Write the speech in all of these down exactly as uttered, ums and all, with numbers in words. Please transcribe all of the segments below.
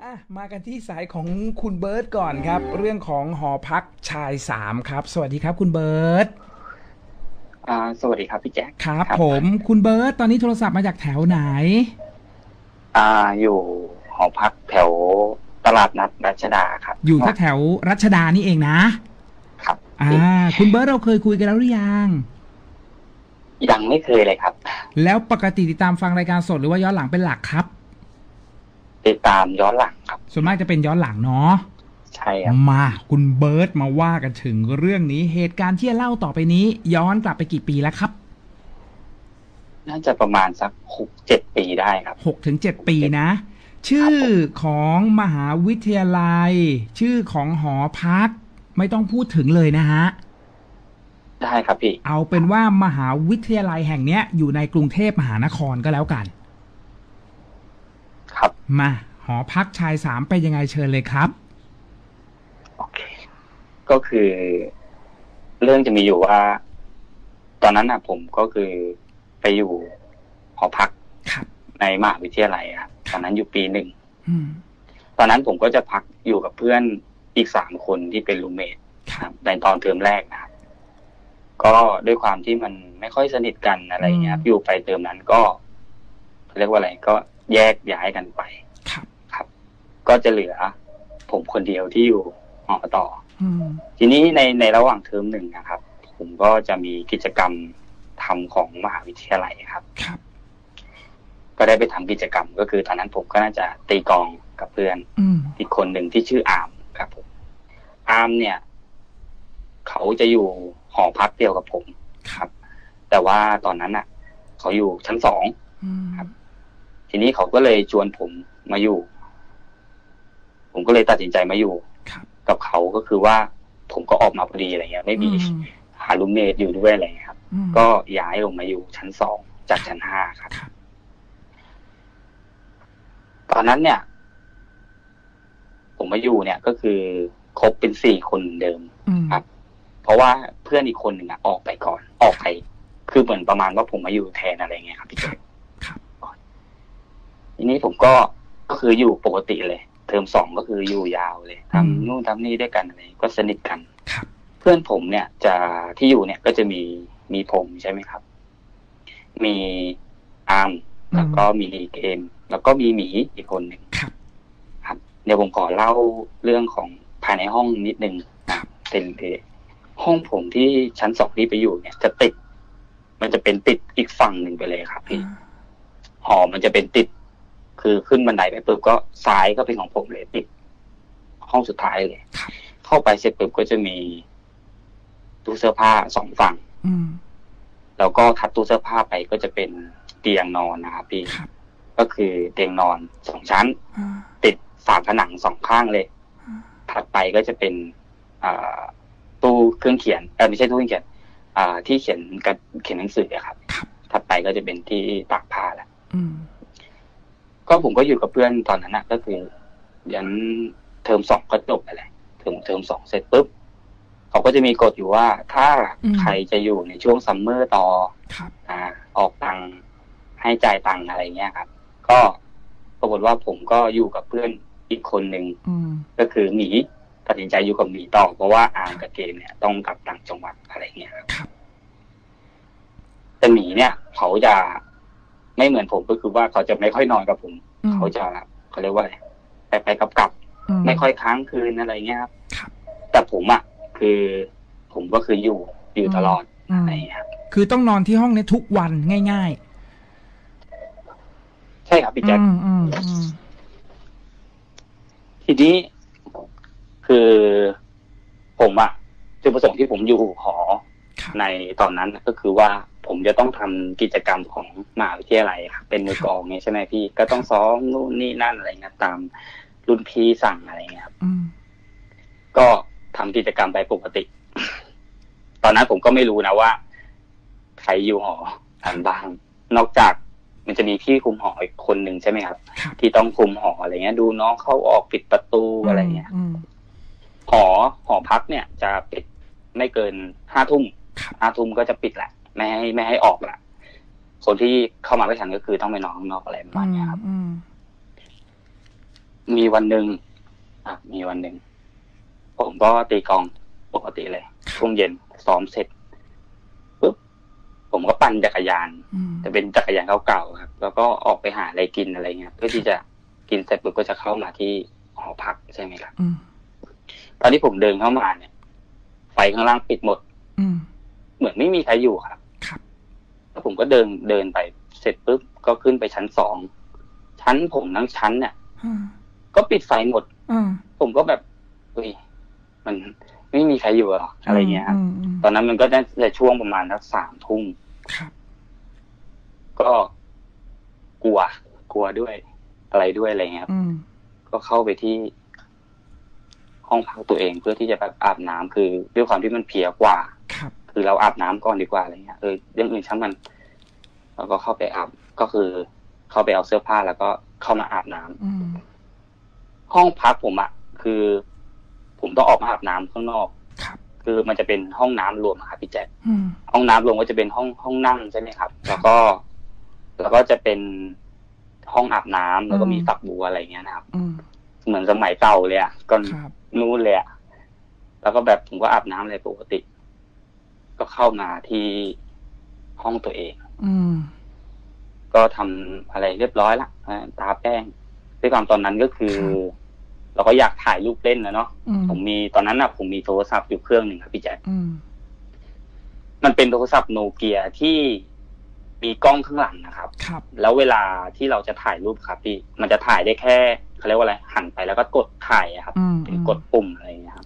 อ่ะมากันที่สายของคุณเบิร์ตก่อนครับเรื่องของหอพักชายสามครับสวัสดีครับคุณเบิร์ตอ่าสวัสดีครับพี่แจ๊คครับครับผมคุณเบิร์ตตอนนี้โทรศัพท์มาจากแถวไหนอ่าอยู่หอพักแถวตลาดนัดรัชดาครับอยู่ว่าแถวๆรัชดานี่เองนะครับอ่าพี่คุณเบิร์ตเราเคยคุยกันแล้วหรือยังยังไม่เคยเลยครับแล้วปกติติดตามฟังรายการสดหรือว่าย้อนหลังเป็นหลักครับติดตามย้อนหลังครับส่วนมากจะเป็นย้อนหลังเนาะใช่ครับมาคุณเบิร์ตมาว่ากันถึงเรื่องนี้เหตุการณ์ที่จะเล่าต่อไปนี้ย้อนกลับไปกี่ปีแล้วครับน่าจะประมาณสักหกเจ็ดปีได้ครับหกถึงเจ็ดปีนะคชื่อรับผมของมหาวิทยาลัยชื่อของหอพักไม่ต้องพูดถึงเลยนะฮะได้ครับพี่เอาเป็นว่ามหาวิทยาลัยแห่งเนี้ยอยู่ในกรุงเทพมหานครก็แล้วกันครับมาหอพักชายสามเป็นยังไงเชิญเลยครับโอเคก็คือเรื่องจะมีอยู่ว่าตอนนั้นนะผมก็คือไปอยู่หอพักครับในมหาวิทยาลัยครับตอนนั้นอยู่ปีหนึ่งอืมตอนนั้นผมก็จะพักอยู่กับเพื่อนอีกสามคนที่เป็นรูมเมทครับในตอนเทอมแรกนะครับก็ด้วยความที่มันไม่ค่อยสนิทกันอะไรเงี้ยอยู่ไปเทอมนั้นก็เรียกว่าอะไรก็แยกย้ายกันไปครับครับก็จะเหลือผมคนเดียวที่อยู่หอต่ออืมทีนี้ในในระหว่างเทอมหนึ่งนะครับผมก็จะมีกิจกรรมทำของมหาวิทยาลัยครับครับก็ได้ไปทำกิจกรรมก็คือตอนนั้นผมก็น่าจะตีกลองกับเพื่อนอืมอีกคนหนึ่งที่ชื่ออาร์มครับผมอาร์มเนี่ยเขาจะอยู่หอพักเดียวกับผมครับแต่ว่าตอนนั้นอ่ะเขาอยู่ชั้นสองอืมครับทีนี้เขาก็เลยชวนผมมาอยู่ผมก็เลยตัดสินใจมาอยู่ครับกับเขาก็คือว่าผมก็ออกมาพอดีอะไรเงี้ยไม่มีอืมหารูมเมทอยู่ด้วยอะไรเงี้ยครับอืมก็ย้ายลงมาอยู่ชั้นสองจากชั้นห้าครับครับตอนนั้นเนี่ยผมมาอยู่เนี่ยก็คือครบเป็นสี่คนเหมือนเดิมอืมครับเพราะว่าเพื่อนอีกคนหนึ่งอะออกไปก่อนออกไปคือเหมือนประมาณว่าผมมาอยู่แทนอะไรเงี้ยครับพี่คเจรับครับทีนี้ผมก็ก็คืออยู่ปกติเลยเทอมสองก็คืออยู่ยาวเลยอืมทำนู่นทำนี่ด้วยกันอะไรก็สนิทกันครับเพื่อนผมเนี่ยจะที่อยู่เนี่ยก็จะมีมีผมใช่ไหมครับมีอาร์มอืมแล้วก็มีเกมแล้วก็มีหมีอีกคนหนึ่งครับครับเดี๋ยวผมขอเล่าเรื่องของภายในห้องนิดนึงครับเป็นห้องผมที่ชั้นสองที่ไปอยู่เนี่ยจะติดมันจะเป็นติดอีกฝั่งหนึ่งไปเลยครับพี่หอมันจะเป็นติดคือขึ้นบันไดไปปุ๊บก็ซ้ายก็เป็นของผมเลยติดห้องสุดท้ายเลยครับเข้าไปเสร็จปุ๊บก็จะมีตู้เสื้อผ้าสองฝั่งอืมแล้วก็ถัดตู้เสื้อผ้าไปก็จะเป็นเตียงนอนนะครับพี่ครับก็คือเตียงนอนสองชั้นอ่าติดฝาผนังสองข้างเลยถัดไปก็จะเป็นอ่าตู้เครื่องเขียนเออไม่ใช่ตู้เครื่องเขียนอ่าที่เขียนกับเขียนหนังสืออะครับครับถัดไปก็จะเป็นที่ตากผ้าแหละอืมก็ผมก็อยู่กับเพื่อนตอนนั้นนะก็คือยันเทอมสองก็จบไปเลยเทอมเทอมสองเสร็จปุ๊บเขาก็จะมีกฎอยู่ว่าถ้าใครจะอยู่ในช่วงซัมเมอร์ต่อครับอ่าออกตังค์ให้จ่ายตังค์อะไรเงี้ยครับก็ปรากฏว่าผมก็อยู่กับเพื่อนอีกคนหนึ่งอืมก็คือหมีตัดสินใจอยู่กับหมีต่อเพราะว่าอาร์มกับเกมเนี่ยต้องกลับต่างจังหวัดอะไรเงี้ยครับครับแต่หมีเนี่ยเขาจะไม่เหมือนผมก็คือว่าเขาจะไม่ค่อยนอนกับผมเขาจะเขาเรียกว่าอะไรไปไปกับกับไม่ค่อยค้างคืนอะไรเงี้ยครับแต่ผมอ่ะคือผมก็คืออยู่อยู่ตลอดอะไรเงี้ยคือต้องนอนที่ห้องนี้ทุกวันง่ายๆใช่ครับพี่แจ๊คๆทีนี้คือผมอะจุดประสงค์ที่ผมอยู่หอในตอนนั้นก็คือว่าผมจะต้องทำกิจกรรมของมหาวิทยาลัยครับเป็นมือกลองเนี่ยใช่ไหมพี่ก็ต้องซ้อมนู่นนี่นั่นอะไรเงี้ยตามรุ่นพี่สั่งอะไรเงี้ยครับก็ทำกิจกรรมไปปกติตอนนั้นผมก็ไม่รู้นะว่าใครอยู่หอกันบ้างนอกจากมันจะมีพี่คุมหออีกคนหนึ่งใช่ไหมครับที่ต้องคุมหออะไรเงี้ยดูน้องเข้าออกปิดประตูอะไรเงี้ยหอหอพักเนี่ยจะปิดไม่เกินห้าทุ่มห้าทุ่มก็จะปิดแหละไม่ให้ไม่ให้ออกละคนที่เข้ามาไม่ทันก็คือต้องไปนอนข้างนอกอะไรประมาณนี้ครับมีวันหนึ่งอ่ะมีวันหนึ่งผมก็ตีกลองปกติเลยช่วงเย็นซ้อมเสร็จปุ๊บผมก็ปั่นจักรยานจะเป็นจักรยานเก่าๆครับแล้วก็ออกไปหาอะไรกินอะไรเงี้ยเพื่อที่จะกินเสร็จปุ๊บก็จะเข้ามาที่หอพักใช่ไหมครับตอนที่ผมเดินเข้ามาเนี่ยไฟข้างล่างปิดหมดเหมือนไม่มีใครอยู่ครับแล้วผมก็เดินเดินไปเสร็จปุ๊บก็ขึ้นไปชั้นสองชั้นผมทั้งชั้นเนี่ยก็ปิดไฟหมดผมก็แบบเฮ้ยมันไม่มีใครอยู่หรออะไรเงี้ยครับตอนนั้นมันก็จะช่วงประมาณสักสามทุ่มก็กลัวกลัวด้วยอะไรด้วยอะไรเงี้ยครับก็เข้าไปที่ห้องพักตัวเองเพื่อที่จะแบบอาบน้ำคือด้วยความที่มันเพลียกว่าคือเราอาบน้ำก่อนดีกว่าอะไรเงี้ยเออเรื่องอื่นช่างมันแล้วก็เข้าไปอาบก็คือเข้าไปเอาเสื้อผ้าแล้วก็เข้ามาอาบน้ำห้องพักผมอะคือผมต้องออกมาอาบน้ำข้างนอกคือมันจะเป็นห้องน้ำรวมครับพี่แจ๊คห้องน้ำรวมก็จะเป็นห้องห้องนั่งใช่ไหมครับแล้วก็แล้วก็จะเป็นห้องอาบน้ำแล้วก็มีฝักบัวอะไรเงี้ยนะครับเหมือนสมัยเก่าเลยอะก่อนนู้นเลยอะแล้วก็แบบผมก็อาบน้ำอะไรปกติก็เข้ามาที่ห้องตัวเองก็ทำอะไรเรียบร้อยละตาแป้งด้วยความตอนนั้นก็คือเราก็อยากถ่ายรูปเล่นนะเนาะผมมีตอนนั้นนะผมมีโทรศัพท์อยู่เครื่องหนึ่งครับพี่แจ๊คมันเป็นโทรศัพท์โนเกียที่มีกล้องข้างหลังนะครับแล้วเวลาที่เราจะถ่ายรูปครับพี่มันจะถ่ายได้แค่เขาเรียกว่าอะไรหันไปแล้วก็กดถ่ายครับเป็นกดปุ่มอะไรอย่างเงี้ยครับ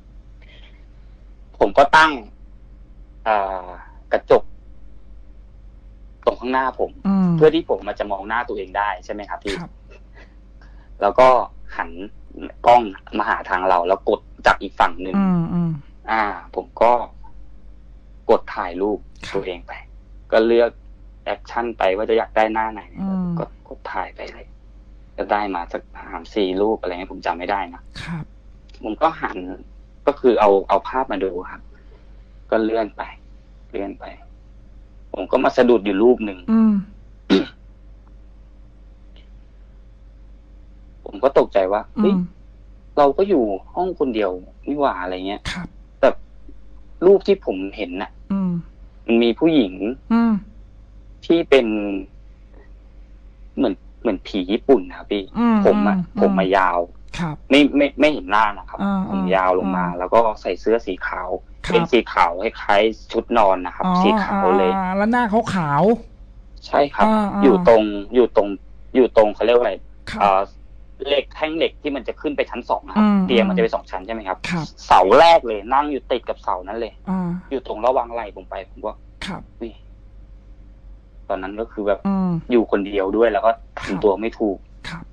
ผมก็ตั้งกระจกตรงข้างหน้าผมเพื่อที่ผมมันจะมองหน้าตัวเองได้ใช่ไหมครับพี่แล้วก็หันกล้องมาหาทางเราแล้วกดจากอีกฝั่งหนึ่งอ่าผมก็กดถ่ายรูปตัวเองไปก็เลือกแอคชั่นไปว่าจะอยากได้หน้าไหนก็กดถ่ายไปเลยก็ได้มาสักสามสี่รูปอะไรเงี้ยผมจำไม่ได้นะครับผมก็หันก็คือเอาเอาภาพมาดูครับก็เลื่อนไปเลื่อนไปผมก็มาสะดุดอยู่รูปหนึ่งผมก็ตกใจว่าเฮ้ยเราก็อยู่ห้องคนเดียวนี่หว่าอะไรเงี้ยแต่รูปที่ผมเห็นน่ะมันมีผู้หญิงที่เป็นเหมือนเหมือนผีญี่ปุ่นครับพี่ผมอ่ะผมมายาวไม่ไม่ไม่เห็นหน้านะครับผมยาวลงมาแล้วก็ใส่เสื้อสีขาวเป็นสีขาวคล้ายๆชุดนอนนะครับสีขาวเลยแล้วหน้าเขาขาวใช่ครับอยู่ตรงอยู่ตรงอยู่ตรงเขาเรียกว่าอะไรเหล็กแท่งเหล็กที่มันจะขึ้นไปชั้นสองครับเตียงมันจะเป็นสองชั้นใช่ไหมครับเสาแรกเลยนั่งอยู่ติดกับเสานั้นเลยอยู่ตรงระหว่างไหล่ผมไปผมก็นี่ตอนนั้นก็คือแบบอยู่คนเดียวด้วยแล้วก็ทำตัวไม่ถูก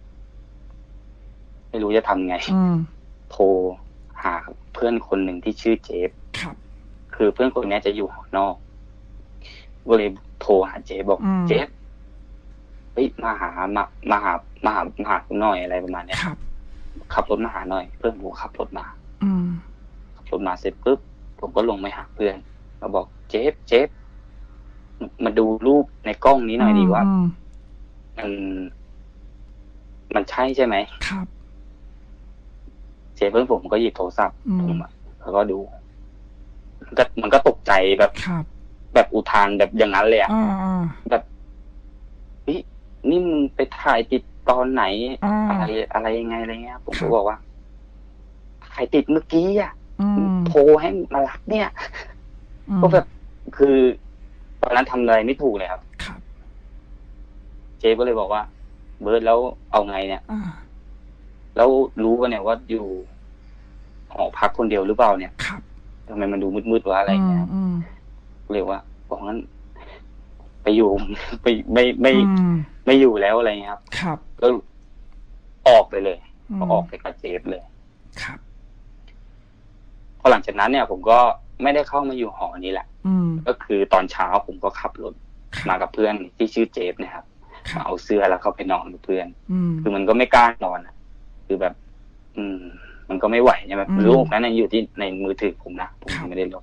ไม่รู้จะทำไงโทรหาเพื่อนคนหนึ่งที่ชื่อเจฟคือเพื่อนคนนี้จะอยู่หอนอกก็เลยโทรหาเจฟบอกเจฟเฮ้ยมาหามามาหามาหามาหาคุณหน่อยอะไรประมาณเนี้ยขับรถมาหาหน่อยเพื่อนผมขับรถมาขับรถมาเสร็จปุ๊บผมก็ลงไปหาเพื่อนมาบอกเจฟเจฟมาดูรูปในกล้องนี้หน่อยดีว่ามันมันใช่ใช่ไหมครับเจฟเพื่อนผมก็หยิบโทรศัพท์ผมแล้วก็ดูมันก็มันก็ตกใจแบบแบบอุทานแบบอย่างนั้นเลยอะแบบเฮ้ยนี่มึงไปถ่ายติดตอนไหนอะไรอะไรยังไงอะไรเงี้ยผมก็บอกว่าถ่ายติดเมื่อกี้อ่ะโทรให้มารับเนี่ยก็แบบคือตอนนั้นทำอะไรไม่ถูกเลยครับเจ๊ก็เลยบอกว่าเบิร์ดแล้วเอาไงเนี่ยแล้วรู้ป่ะเนี่ยว่าอยู่หอพักคนเดียวหรือเปล่าเนี่ยทำไมมันดูมืดๆวะอะไรเงี้ยเลยว่าบอกงั้นไปอยู่ไปไม่ไม่ไม่อยู่แล้วอะไรเงี้ยครับครับก็ออกไปเลยก็ออกไปกับเจฟเลยครับพอหลังจากนั้นเนี่ยผมก็ไม่ได้เข้ามาอยู่หอนี้แหละก็คือตอนเช้าผมก็ขับรถมากับเพื่อนที่ชื่อเจฟนะครับมาเอาเสื้อแล้วเข้าไปนอนกับเพื่อนคือมันก็ไม่กล้านอนคือแบบ อืม มันก็ไม่ไหวใช่ไหมรูปนั้นอยู่ที่ในมือถือผมนะผมไม่ได้ลบ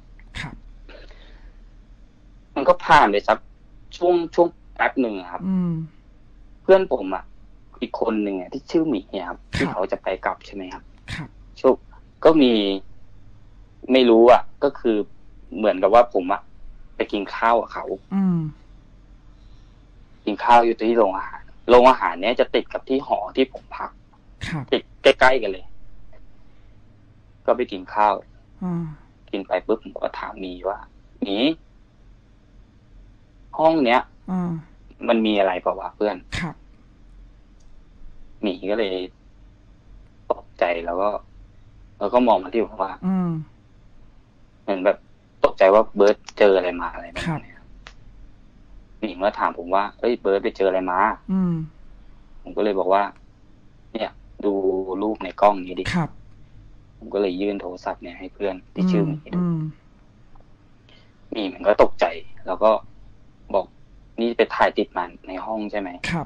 มันก็ผ่านไปสักช่วงช่วงแป๊บหนึ่งครับเพื่อนผมอ่ะอีกคนหนึ่งอ่ะที่ชื่อหมีครับคที่รับเขาจะไปกลับใช่ไหมครับครับโชคก็มีไม่รู้อ่ะ ก็คือเหมือนกับว่าผมอ่ะไปกินข้าวกับเขาอืมกินข้าวอยู่ที่โรงอาหารโรงอาหารเนี้ยจะติดกับที่หอที่ผมพักครับติดใกล้ๆกันเลย ก็ไปกินข้าวอ่ากินไปปุ๊บผมก็ถามหมีว่าหมีห้องเนี้ยอ่ามันมีอะไรเปล่าวะเพื่อนครับหมีก็เลยตกใจแล้วก็ แล้วก็มองมาที่ผมว่าอืมเหมือนแบบตกใจว่าเบิร์ดเจออะไรมาอะไรแบบครับนี้ครับหมีก็ถามผมว่าเฮ้ยเบิร์ดไปเจออะไรมาอืมผมก็เลยบอกว่า เนี่ย ดูรูปในกล้องนี้ดิครับผมก็เลยยื่นโทรศัพท์เนี่ยให้เพื่อนที่ชื่อหมีดูอืมหมีมันก็ตกใจ แล้วก็บอกนี่ไปถ่ายติดมันในห้องใช่ไหมครับ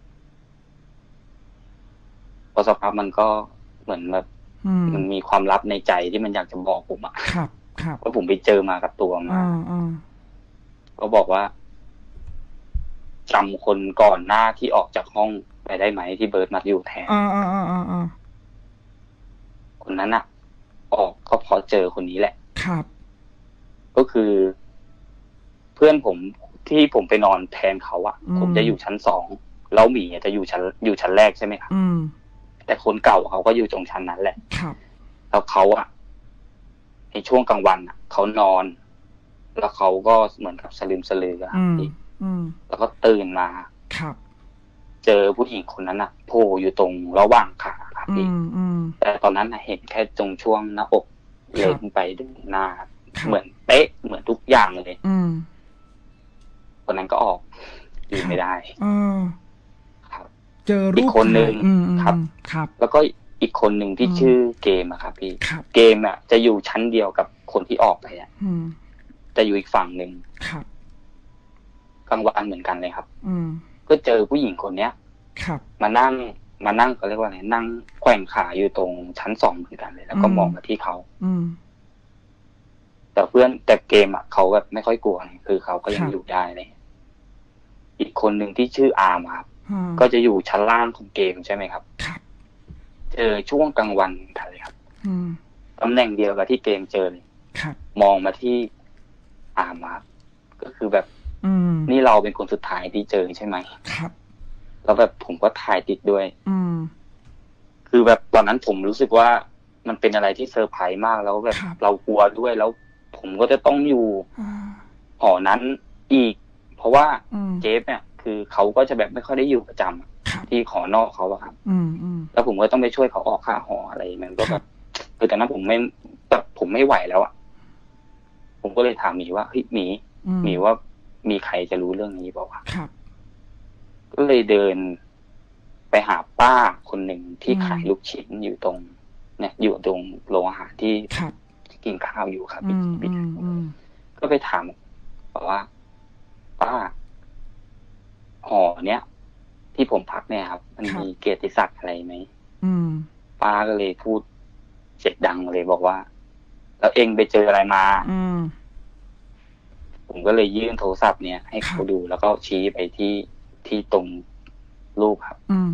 พอสักพักมันก็เหมือนแบบอืมมันมีความลับในใจที่มันอยากจะบอกผมอะครับ ครับว่าผมไปเจอมากับตัวมาอ่าอ่าก็บอกว่าจำคนก่อนหน้าที่ออกจากห้องไปได้ไหมที่เบิร์ดมาอยู่แทนอ่าอ่าอ่าอ่าอ่าคนนั้นอะออกก็เพราะเจอคนนี้แหละครับก็คือ เพื่อนผมที่ผมไปนอนแทนเขาอะอืมผมจะอยู่ชั้นสองแล้วหมีอะจะอยู่ชั้นอยู่ชั้นแรกใช่ไหมครับอืมแต่คนเก่าเขาก็อยู่ตรงชั้นนั้นแหละครับแล้วเขาอะในช่วงกลางวันอะเขานอน แล้วเขาก็เหมือนกับสลืมสลืออะครัอืบมพี่อืมแล้วก็ตื่นมาครับเจอผู้หญิงคนนั้นอะโผล่อยู่ตรงระหว่างขาครับอืพี่ม อืมแต่ตอนนั้นน่ะเห็นแค่ตรงช่วงหน้าอกเล็งไปถึงหน้าครับเหมือนเป๊ะเหมือนทุกอย่างเลยอืมคนนั้นก็ออกอยู่ไม่ได้เออครับเจอรูปอีกคนหนึ่งถ่ายอืมอืมครับครับแล้วก็อีกคนหนึ่งที่อืมชื่อเกมอะครับพี่ครับเกมอะจะอยู่ชั้นเดียวกับคนที่ออกไปอะอืมจะอยู่อีกฝั่งหนึ่งครับกลางวันเหมือนกันเลยครับอืมก็เจอผู้หญิงคนเนี้ยครับมานั่งมานั่งเขาเรียกว่าอะไรนั่งแขว่งขาอยู่ตรงชั้นสองเหมือนกันเลย แล้วก็อืมมองมาที่เขาอืมแต่เพื่อนแต่เกมอ่ะเขาแบบไม่ค่อยกลัวไงคือเขาก็ยัคงรับอยู่ได้เลย อีกคนหนึ่งที่ชื่ออาร์มครับอ่าก็จะอยู่ชั้นล่างของเกมใช่ไหมครับครับเจอช่วงกลางวันกันเลยครับอืมตำแหน่งเดียวกับที่เกมเจอเลยครับมองมาที่อาร์มครับก็คือแบบอืมนี่เราเป็นคนสุดท้ายที่เจอใช่ไหมครับแล้วแบบผมก็ถ่ายติดด้วยอืมคือแบบตอนนั้นผมรู้สึกว่ามันเป็นอะไรที่เซอร์ไพรส์มากแล้วแบบครับเรากลัวด้วยแล้ว ผมก็จะต้องอยู่อ่าหอนั้นอีก เพราะว่าอืมเจฟเนี่ย คือเขาก็จะแบบไม่ค่อยได้อยู่ประจำอะครับที่ขอนอกเขาอะครับอืม อืมแล้วผมก็ต้องไปช่วยเขาออกค่าหออะไรมันก็คแบรับบคือตอนนั้นผมไม่แบบผมไม่ไหวแล้วอะผมก็เลยถามหมีว่าเฮ้ยหมีอืมหมีว่ามีใครจะรู้เรื่องนี้เปล่าวะครับก็เลยเดินไปหาป้าคนหนึ่งที่อืมขายลูกชิ้นอยู่ตรง เนี่ย อยู่ตรงโรงอาหารที่ครับกินข้าวอยู่ครับอืม อืม อืมก็ไปถามบอกว่า ป้าหอเนี้ยที่ผมพักเนี่ยครับ มันครับมีเกียรติศักดิ์อะไรไหมอืมป้าก็เลยพูดเสียงดังเลยบอกว่า แล้วเองไปเจออะไรมาอืมผมก็เลยยื่นโทรศัพท์เนี่ยให้เขาดูแล้วก็ชี้ไปที่ที่ตรงรูปครับอืม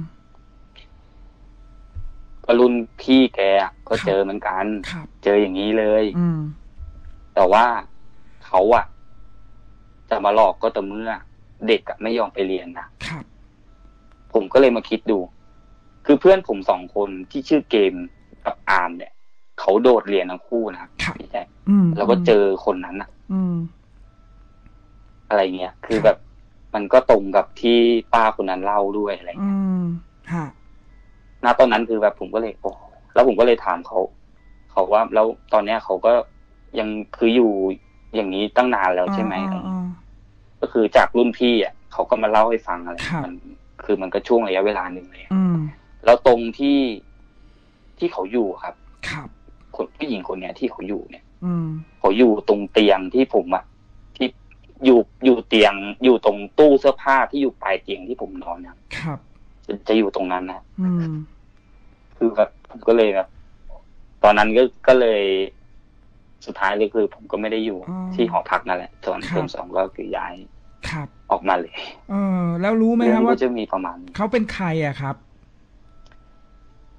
ก็รุ่นพี่แกอะก็ครับเจอเหมือนกันครับเจออย่างนี้เลยอืมแต่ว่าเขาอะจะมาหลอกก็ต่อเมื่อ เด็กอะไม่ยอมไปเรียนนะครับ ผมก็เลยมาคิดดู คือเพื่อนผมสองคนที่ชื่อเกมกับอาร์มเนี่ยเขาโดดเรียนทั้งคู่นะครับครับพี่แจ๊คอืมแล้วก็เจอคนนั้นอะอืมอะไรเงี้ย คือครับแบบมันก็ตรงกับที่ป้าคนนั้นเล่าด้วยอะไรอืเงี้ยม ฮะณตอนนั้นคือแบบผมก็เลยโอ้แล้วผมก็เลยถามเขาเขาว่าแล้วตอนเนี้ยเขาก็ยังคืออยู่อย่างนี้ตั้งนานแล้วใช่ไหมอ่าอ่าก็คือจากรุ่นพี่อ่ะเขาก็มาเล่าให้ฟังอะไรครับมันคือมันก็ช่วงระยะเวลาหนึ่งเลยอืมแล้วตรงที่ที่เขาอยู่ครับครับคนผู้หญิงคนเนี้ยที่เขาอยู่เนี่ยอืมเขาอยู่ตรงเตียงที่ผมอ่ะที่อยู่อยู่เตียงอยู่ตรงตู้เสื้อผ้าที่อยู่ปลายเตียงที่ผมนอนนะครับครับจะจะอยู่ตรงนั้นนะอืมคือแบบผมก็เลยแบบตอนนั้นก็ก็เลยสุดท้ายเลยคือ ผมก็ไม่ได้อยู่อ๋อที่หอพักนั่นแหละส่วนครับเทอมสองก็คือย้ายครับออกมาเลยเออ แล้วรู้ไหมเรื่ครับก็ว่าจะมีประมาณนี้เขาเป็นใครอะครับ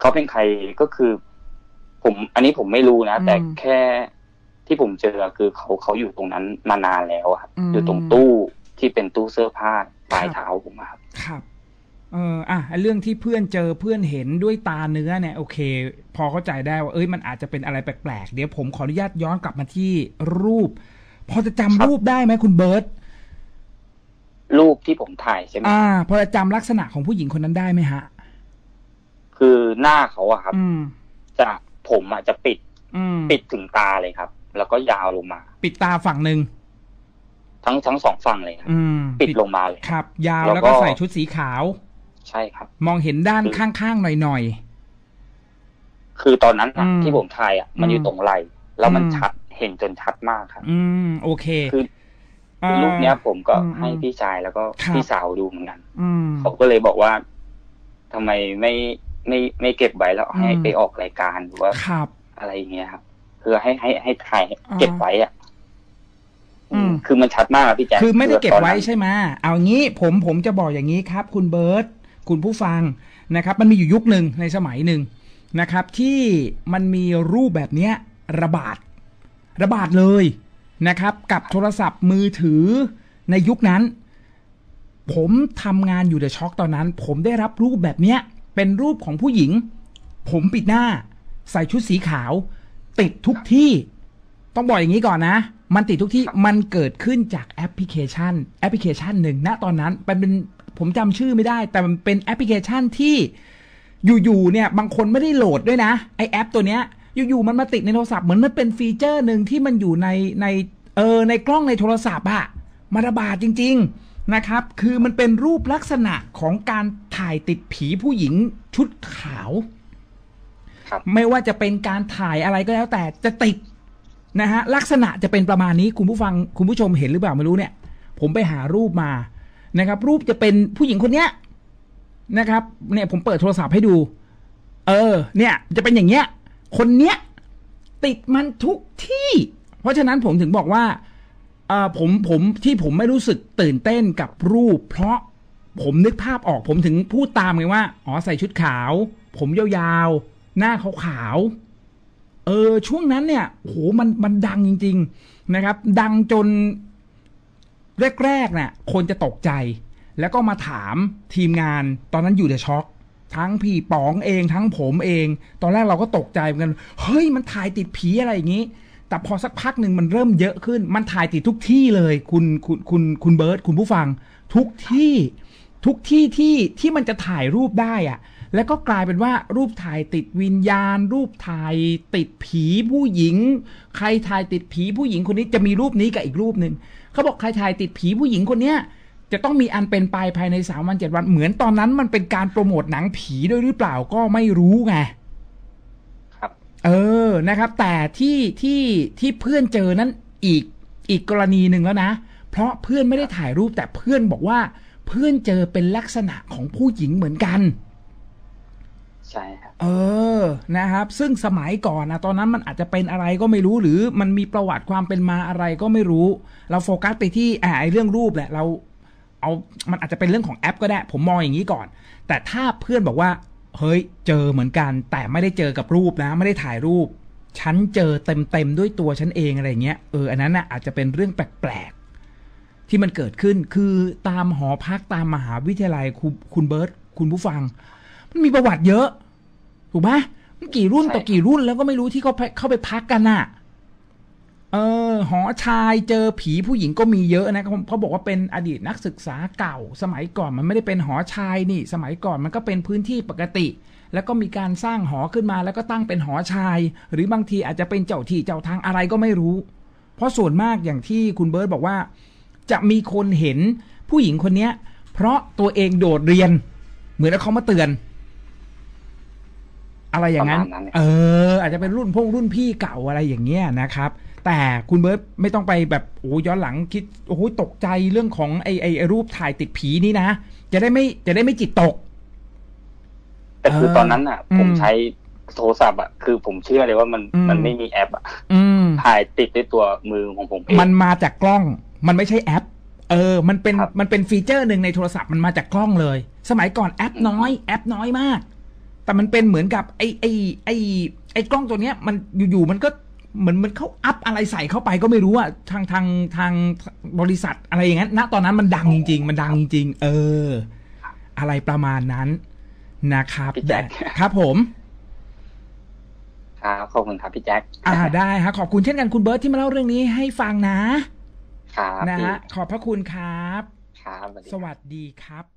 เขาเป็นใครก็คือ ผม อันนี้ผมไม่รู้นะแต่แค่ที่ผมเจอคือเขาเขาอยู่ตรงนั้นมานานแล้วครับอยู่ตรงตู้ที่เป็นตู้เสื้อผ้าปลายเท้าผมครับครับเอออ่ะเรื่องที่เพื่อนเจอเพื่อนเห็นด้วยตาเนื้อเนี่ยโอเคพอเข้าใจได้ว่าเอ้ยมันอาจจะเป็นอะไรแปลกๆเดี๋ยวผมขออนุญาตย้อนกลับมาที่รูปพอจะจำรูปได้ไหมคุณเบิร์ตรูปที่ผมถ่ายใช่ไหมอ่าพอจะจำลักษณะของผู้หญิงคนนั้นได้ไหมฮะคือหน้าเขาอะครับจะผมอะจะปิดปิดถึงตาเลยครับแล้วก็ยาวลงมาปิดตาฝั่งหนึ่งทั้งทั้งสองฝั่งเลยครับปิดลงมาเลยครับยาวแล้วก็ใส่ชุดสีขาวใช่ครับมองเห็นด้านข้างๆหน่อยๆคือตอนนั้นอะที่ผมถ่ายอะมันอยู่ตรงไหล่แล้วมันชัดเห็นจนชัดมากครับอืมโอเคคือรูปเนี้ยผมก็ให้พี่ชายแล้วก็พี่สาวดูเหมือนกันเขาก็เลยบอกว่าทำไมไม่ไม่ไม่เก็บไว้แล้วให้ไปออกรายการหรือว่าอะไรอย่างเงี้ยครับคือให้ให้ให้ถ่ายเก็บไว้อ่ะคือมันชัดมากพี่แจ๊คคือไม่ได้เก็บไว้ใช่ไหมเอางี้ผมผมจะบอกอย่างนี้ครับคุณเบิร์ตคุณผู้ฟังนะครับมันมีอยู่ยุคหนึ่งในสมัยหนึ่งนะครับที่มันมีรูปแบบเนี้ยระบาดระบาดเลยนะครับกับโทรศัพท์มือถือในยุคนั้นผมทำงานอยู่เดอะช็อคตอนนั้นผมได้รับรูปแบบเนี้ยเป็นรูปของผู้หญิงผมปิดหน้าใส่ชุดสีขาวติดทุกที่ต้องบอกอย่างนี้ก่อนนะมันติดทุกที่มันเกิดขึ้นจากแอปพลิเคชันแอปพลิเคชันหนึ่งณตอนนั้นเป็นผมจำชื่อไม่ได้แต่มันเป็นแอปพลิเคชันที่อยู่ๆเนี่ยบางคนไม่ได้โหลดด้วยนะไอแอปตัวเนี้ยอยู่ๆมันมาติดในโทรศัพท์เหมือนมันเป็นฟีเจอร์หนึ่งที่มันอยู่ในในเออในกล้องในโทรศัพท์อะมาระบาดจริงๆนะครับคือมันเป็นรูปลักษณะของการถ่ายติดผีผู้หญิงชุดขาวไม่ว่าจะเป็นการถ่ายอะไรก็แล้วแต่จะติดนะฮะลักษณะจะเป็นประมาณนี้คุณผู้ฟังคุณผู้ชมเห็นหรือเปล่าไม่รู้เนี่ยผมไปหารูปมานะครับรูปจะเป็นผู้หญิงคนเนี้ยนะครับเนี่ยผมเปิดโทรศัพท์ให้ดูเออเนี่ยจะเป็นอย่างเงี้ยคนเนี้ยติดมันทุกที่เพราะฉะนั้นผมถึงบอกว่าเออผมผมที่ผมไม่รู้สึกตื่นเต้นกับรูปเพราะผมนึกภาพออกผมถึงพูดตามไงว่าอ๋อใส่ชุดขาวผมยาวๆหน้าขาวๆเออช่วงนั้นเนี่ยโหมันมันดังจริงๆนะครับดังจนแรกๆเนี่ยคนจะตกใจแล้วก็มาถามทีมงานตอนนั้นอยู่เดอะช็อคทั้งพี่ป๋องเองทั้งผมเองตอนแรกเราก็ตกใจเหมือนกันเฮ้ยมันถ่ายติดผีอะไรอย่างนี้แต่พอสักพักหนึ่งมันเริ่มเยอะขึ้นมันถ่ายติดทุกที่เลยคุณคุณคุณคุณเบิร์ตคุณผู้ฟังทุกที่ทุกที่ที่ที่มันจะถ่ายรูปได้อะแล้วก็กลายเป็นว่ารูปถ่ายติดวิญญาณรูปถ่ายติดผีผู้หญิงใครถ่ายติดผีผู้หญิงคนนี้จะมีรูปนี้กับอีกรูปหนึ่งเขาบอกใครถ่ายติดผีผู้หญิงคนเนี้ยจะต้องมีอันเป็นไปภายในสามวันเจ็ดวันเหมือนตอนนั้นมันเป็นการโปรโมทหนังผีด้วยหรือเปล่าก็ไม่รู้ไงครับเออนะครับแต่ที่ที่ที่เพื่อนเจอนั้นอีกอีกกรณีหนึ่งแล้วนะเพราะเพื่อนไม่ได้ถ่ายรูปแต่เพื่อนบอกว่าเพื่อนเจอเป็นลักษณะของผู้หญิงเหมือนกันใช่ครับเออนะครับซึ่งสมัยก่อนนะตอนนั้นมันอาจจะเป็นอะไรก็ไม่รู้หรือมันมีประวัติความเป็นมาอะไรก็ไม่รู้เราโฟกัสไปที่อ่าไอ้เรื่องรูปแหละเราเอามันอาจจะเป็นเรื่องของแอปก็ได้ผมมองอย่างนี้ก่อนแต่ถ้าเพื่อนบอกว่าเฮ้ยเจอเหมือนกันแต่ไม่ได้เจอกับรูปนะไม่ได้ถ่ายรูปฉันเจอเต็มๆด้วยตัวฉันเองอะไรเงี้ยเอออันนั้นน่ะอาจจะเป็นเรื่องแปลกๆที่มันเกิดขึ้นคือตามหอพักตามมหาวิทยาลัยคุณคุณเบิร์ตคุณผู้ฟังมันมีประวัติเยอะถูกไหมมันกี่รุ่นต่อกี่รุ่นแล้วก็ไม่รู้ที่เขาเข้าไปพักกันน่ะเออหอชายเจอผีผู้หญิงก็มีเยอะนะเขาบอกว่าเป็นอดีตนักศึกษาเก่าสมัยก่อนมันไม่ได้เป็นหอชายนี่สมัยก่อนมันก็เป็นพื้นที่ปกติแล้วก็มีการสร้างหอขึ้นมาแล้วก็ตั้งเป็นหอชายหรือบางทีอาจจะเป็นเจ้าที่เจ้าทางอะไรก็ไม่รู้เพราะส่วนมากอย่างที่คุณเบิร์ตบอกว่าจะมีคนเห็นผู้หญิงคนนี้เพราะตัวเองโดดเรียนเหมือนเขามาเตือนอะไรอย่างนั้นเอออาจจะเป็นรุ่นพงรุ่นพี่เก่าอะไรอย่างเงี้ยนะครับแต่คุณเบิร์ตไม่ต้องไปแบบโอ้ย้อนหลังคิดโอ้โหตกใจเรื่องของไอ้ไอ้รูปถ่ายติดผีนี้นะจะได้ไม่จะได้ไม่จิตตกแต่คือตอนนั้นอ่ะผมใช้โทรศัพท์อ่ะคือผมเชื่อเลยว่ามันมันไม่มีแอปอ่ะถ่ายติดด้วยตัวมือของผมเองมันมาจากกล้องมันไม่ใช่แอปเออมันเป็นมันเป็นฟีเจอร์หนึ่งในโทรศัพท์มันมาจากกล้องเลยสมัยก่อนแอปน้อยแอปน้อยมากแต่มันเป็นเหมือนกับไอ้ไอ้ไอ้ไอ้กล้องตัวเนี้ยมันอยู่ๆมันก็เหมือนมันเขาอัพอะไรใส่เข้าไปก็ไม่รู้อะทางทางทางบริษัทอะไรอย่างนั้นณตอนนั้นมันดังจริงๆมันดังจริงๆเอออะไรประมาณนั้นนะครับพี่แจ็คครับผมครับขอบคุณครับพี่แจ็คอ่าได้ฮะขอบคุณเช่นกันคุณเบิร์ตที่มาเล่าเรื่องนี้ให้ฟังนะครับนะฮะขอบพระคุณครับครับสวัสดีครับ